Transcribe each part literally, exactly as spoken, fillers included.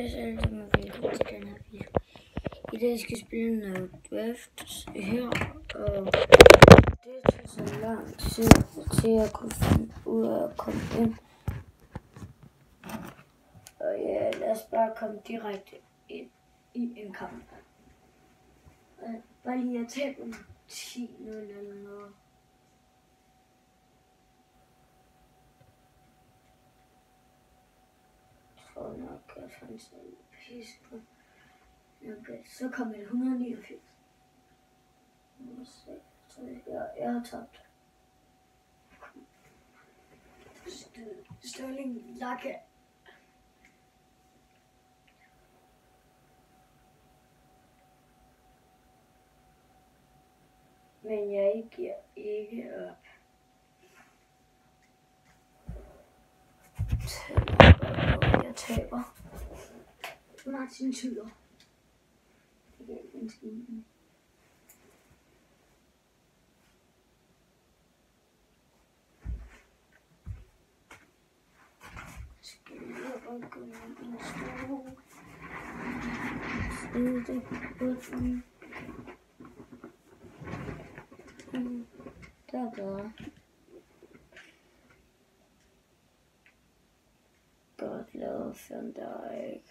Hej alle sammen, velkommen til den her video. I dag skal jeg spille noget draft her, og det tager så lang tid til at kunne finde ud af at komme ind. Og ja, lad os bare komme direkte ind i en kamp. Bare lige at tage dem ti nul eller noget. Jeg tror nok, at han sagde pisse på. Okay, så kommer det et hundrede og niogfirs. Jeg, jeg har tabt. Sterling Lakke. Men jeg giver ikke op. Jeg taber. Martin Tyler. Det er den skine. Skal jeg bare gå ind i en stue. Det er godt. Det er bedre. Godt lavet Van Dijk.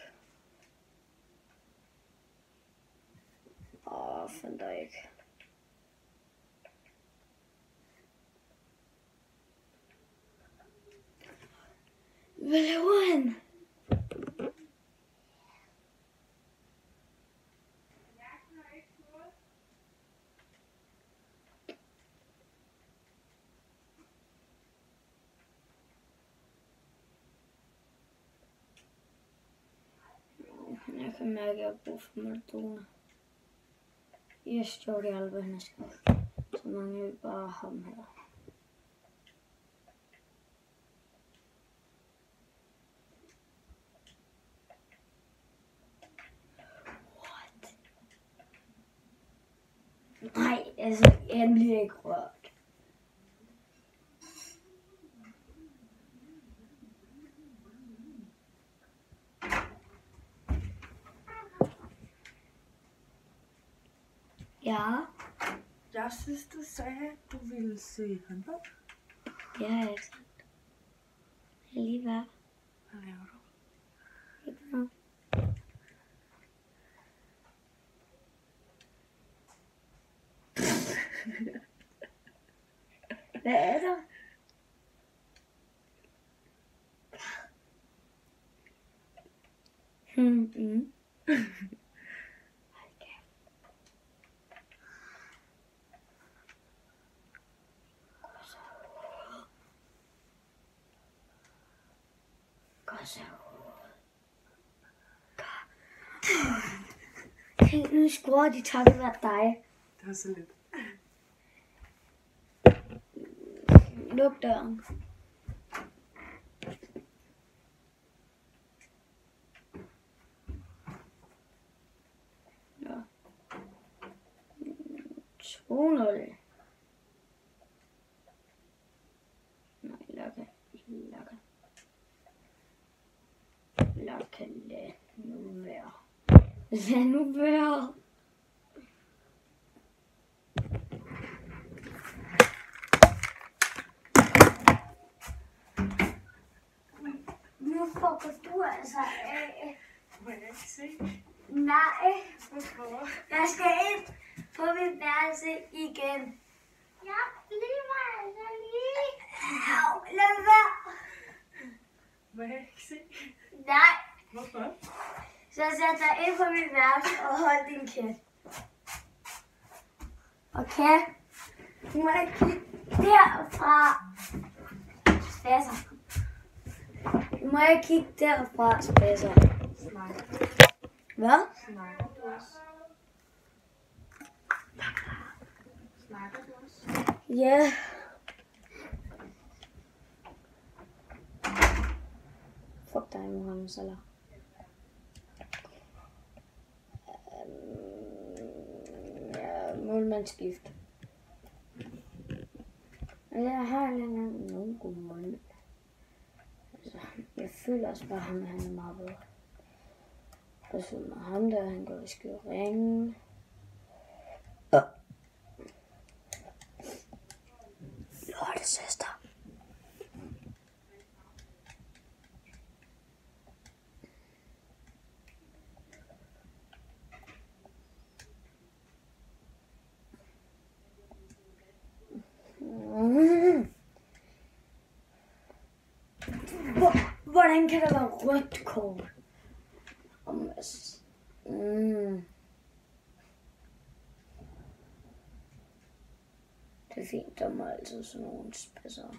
Åh, Van Dijk. Hvad laver han? Jeg kan mærke, at jeg har brug for Maradona. Jeg står det aldrig, han skal. Så mange vil bare ham her. What? Nej, altså, han bliver ikke rørt. Ja. Jeg synes, du sagde, at du ville se håndbold. Det har jeg ikke sagt. Lige hvad? Hvad laver du? Ikke noget. Hvad er der? Hmm, mm. Tænk, nu scorer de takket være dig. Det var så lidt. Luk døren. Ja. to nul. Nej, Lakke. Lakke. Lakke, lad nu være. Lad nu være. Nu fucker du altså af. Må jeg ikke se? Nej. Hvorfor? Jeg skal ind på mit værelse igen. Ja, lige mig altså lige. Au, lad være. Må jeg ikke se? Nej. Hvorfor? Så sæt dig ind på mit værelse og hold din kæft. Okay? Du må ikke kigge derfra. Spasser. Du må ikke kigge derfra, spasser. Snakker. Hvad? Snakker du også? Snakker du også? Ja. Fuck dig, Mohamed Salah. Ja, målmandsskift. Jeg har nogen god mål. Altså, jeg føler også bare, at han er meget bedre. Og så med ham der, han går i skide ringe. Lorte søster. Mm. Hvordan kan der være rødt kort? Om, altså, mm. Det er fint, der må altid sådan nogle spidser.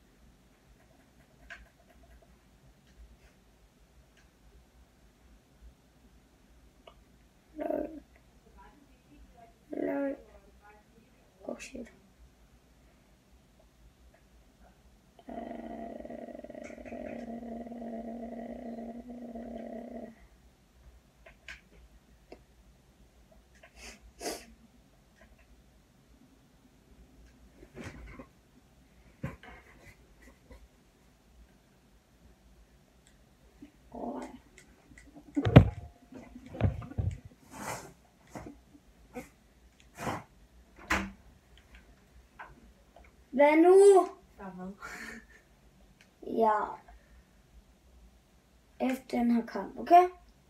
Løg. Løg. Oh shit. Hvad nu? Der er hvad? Ja. Efter den her kamp, okay?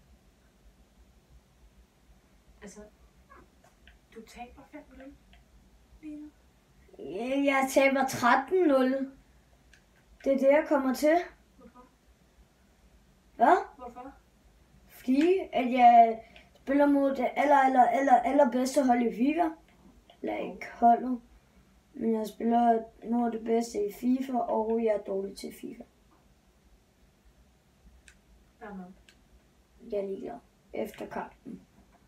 Altså, du taber fem nul lige nu. Jeg taber tretten nul. Det er det, jeg kommer til. Hvorfor? Hvad? Hvorfor? Fordi at jeg spiller mod det aller, aller, aller, aller bedste hold i FIFA. Eller ikke holdet. Men jeg spiller mod det bedste i FIFA, og jeg er dårlig til FIFA. Hvad? Jeg er ligeglad. Efter kampen.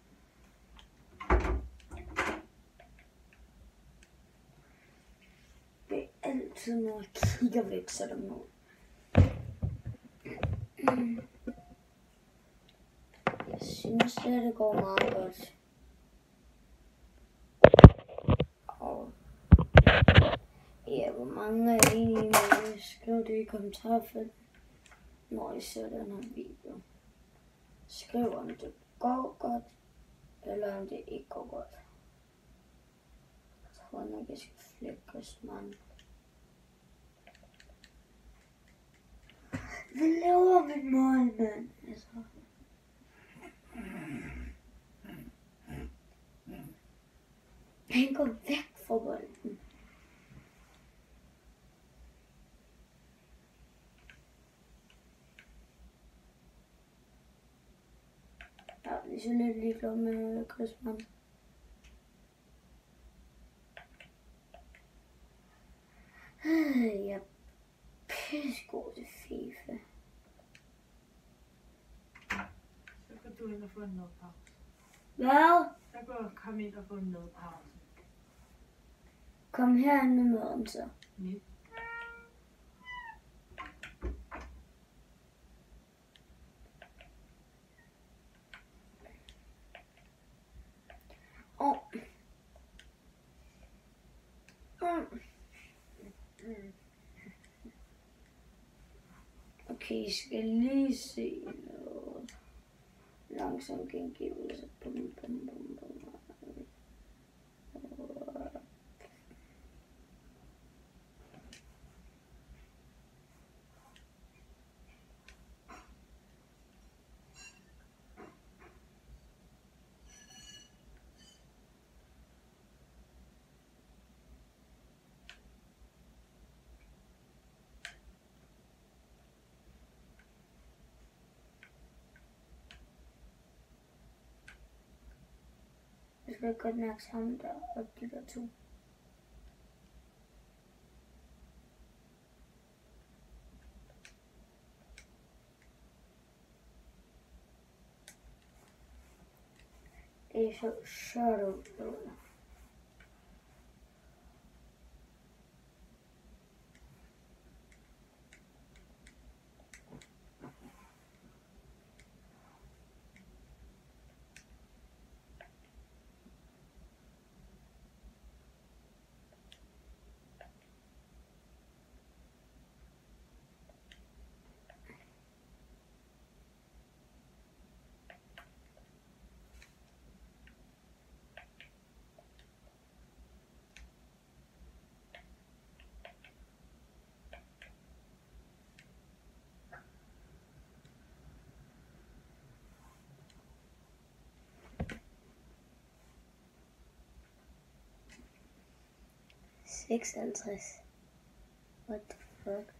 Det er altid, når jeg kigger væk, så er der mål. Jeg synes, at det går meget godt. Og ja, hvor mange er enige med? Skriv det i kommentarfeltet, når I ser den her video. Skriv om det går godt, eller om det ikke går godt. Jeg tror nok, jeg skal flækkes, mand. Hvad laver min mål, mand? Altså. Han går væk fra bolden. Ja, vi er så lidt ligeglade med Griezmann. Jeg er pissegod til FIFA. Så kan du ind og få en madpause. Hvad? Så kan du komme ind og få en madpause. Kom herind med maden så. Midt. Åh. Mm. Okay, jeg skal lige se noget. Langsom gengivelse. Bum, bum, bum, bum. Jeg skal godt mærke sammen der og de der to. Det er så sjovt ud. seksoghalvtreds. What the fuck?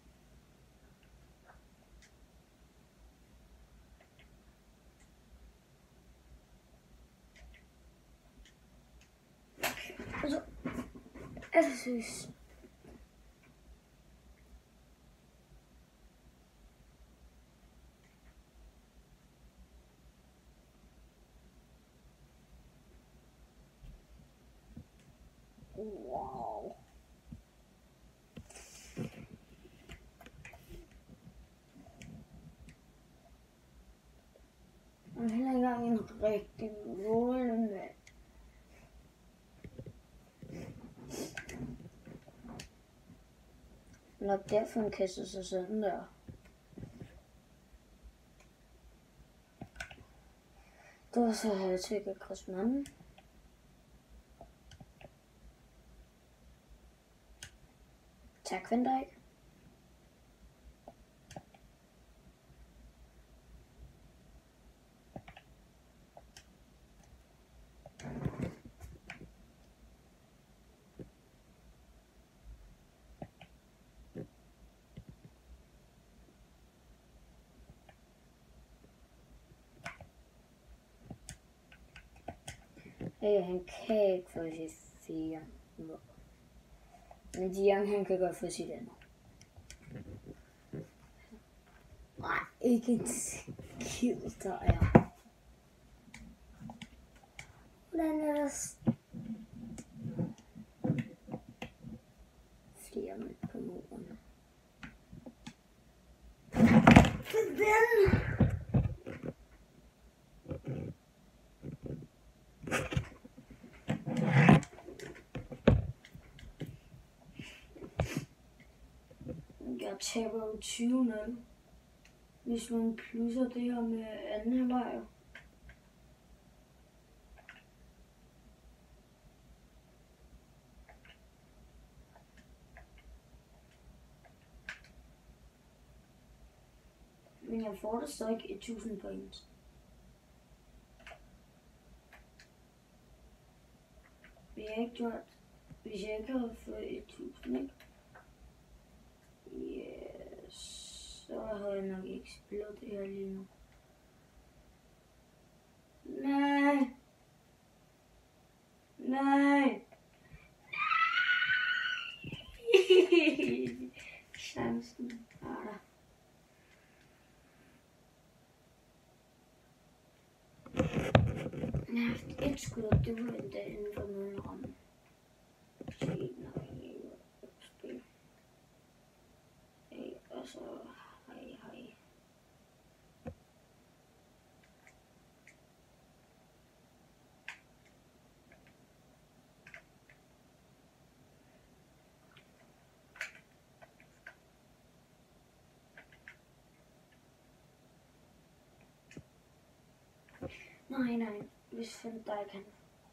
Altså, altså seriøst. Wow. Og heller ikke engang en rigtig målmand. Nok derfor han kaster sig sådan der. Det var så her til at Griezmann. Tak, Van Dijk. Hey, han kan ikke få sit fire mål. Men Dion, han kan godt få sit andet. Nej, ikke en skid, der er. Hvordan er der flere mål på målene? Hvordan? Jeg taber jo tyve nul, hvis man plusser det her med anden halvleg. Men jeg får da stadig tusind point. Vi har ikke gjort, hvis jeg ikke havde fået tusind, ikke? Yes, så havde jeg nok ikke spillet det her lige nu. Nej. Nej. Chancen var der. Jeg har haft et skud, og det var endda inden for nogle ramme. Så ikke nok i spil. Hey, og så hej hej. Nej, nej, hvis Van Dijk kan.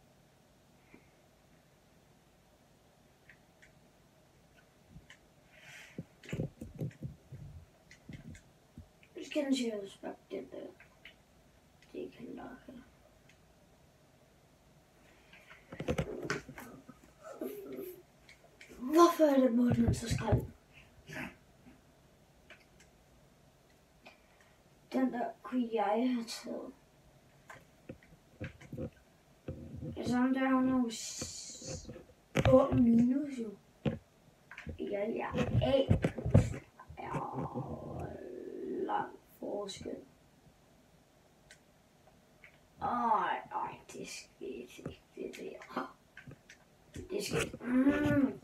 Vi skal den sige respekt den der. Det kan lage. Hvorfor er det måden så skrald? Den der kunne jeg have taget. Altså om der er nogle på minus jo. Ja, ja, A plus er lang forskel. Ej, ej, det skete ikke, det der. Det skete. Mm.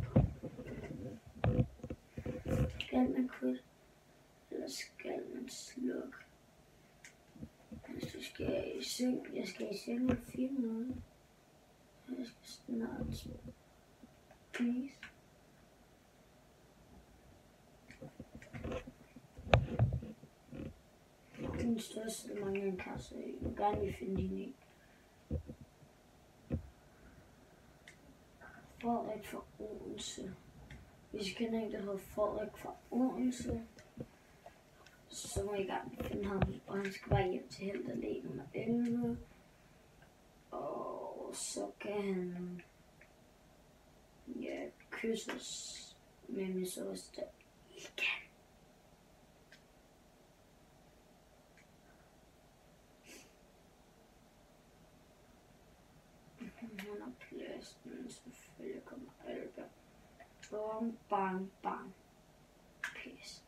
Skal man quit? Eller skal man slukke? Hvis du skal i seng, jeg skal i seng med fire minutter. Jeg skal snart spise. Den største mangler en kasse. Jeg vil gerne vil finde din en. Frederik fra Odense. Hvis jeg kender en, der hedder Frederik fra Odense, så må jeg gerne finde ham. Og han skal bare hjem til Helt Allé nummer elleve. Og så kan han ja, kysses med Miss Oste igen. Han har plads, men selvfølgelig kommer Albert. Bang, bang, bang. Pis.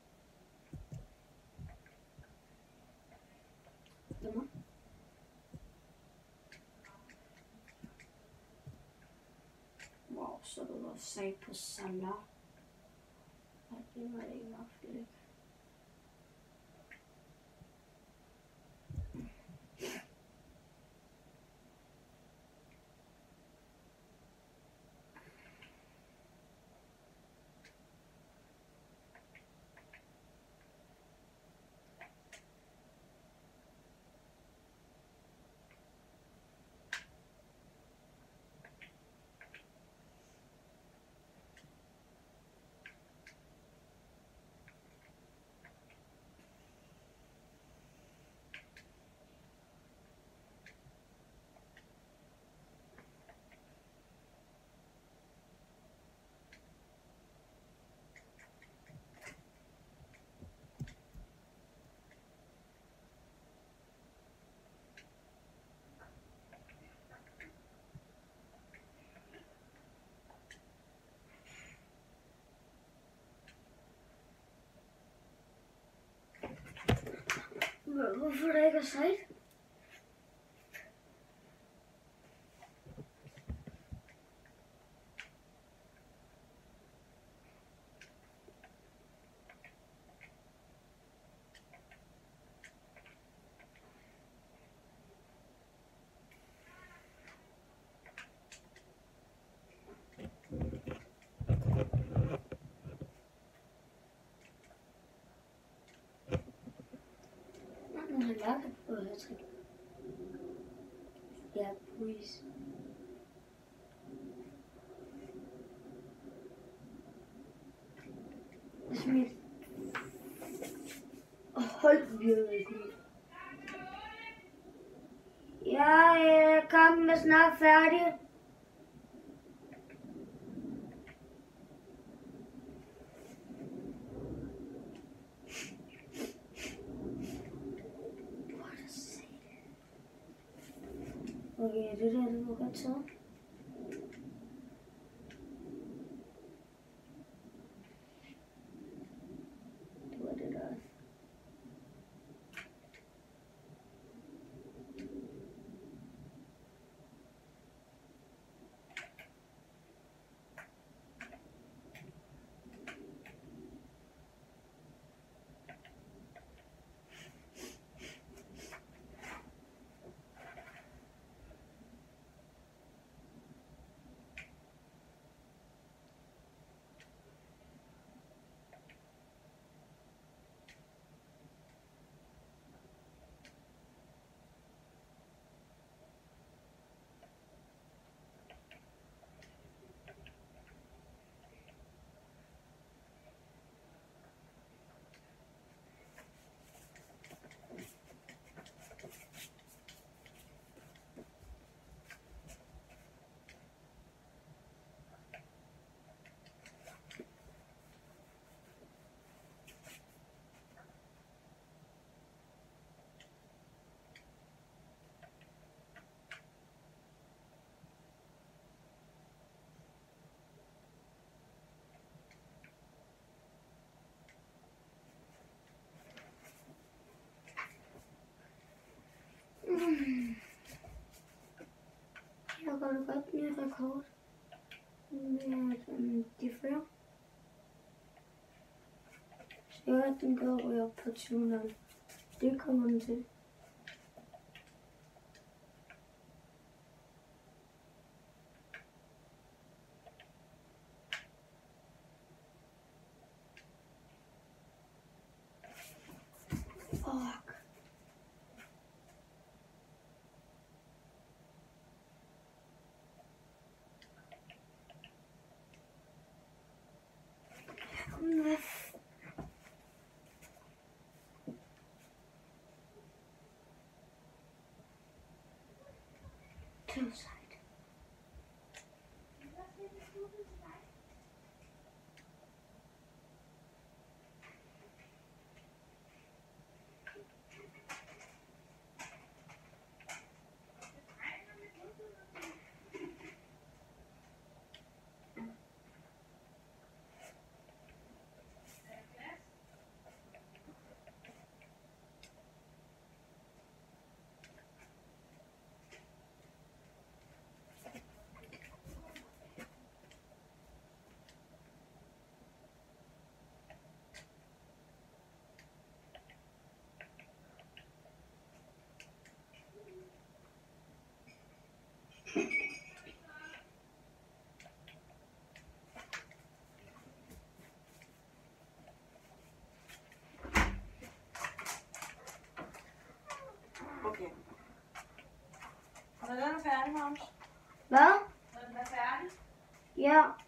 Nummer. Wow, så er du også sag på salat. Ja, det var det i hvert fald ikke. Hvorfor der ikke er sejt? Den har lagt på hattrick. Ja, please. Smid. Hold virkelig. Jeg er kampen er snart færdig. Okay, det der, det var godt så. Det var det der. Jeg går da godt ny rekord med um, de før. Så jeg den går ryge op på tyve nul. Det kommer den til. Fuck. Close side. Okay. Og når den er færdig, Magnus? Hvad? Når den er færdig? Ja.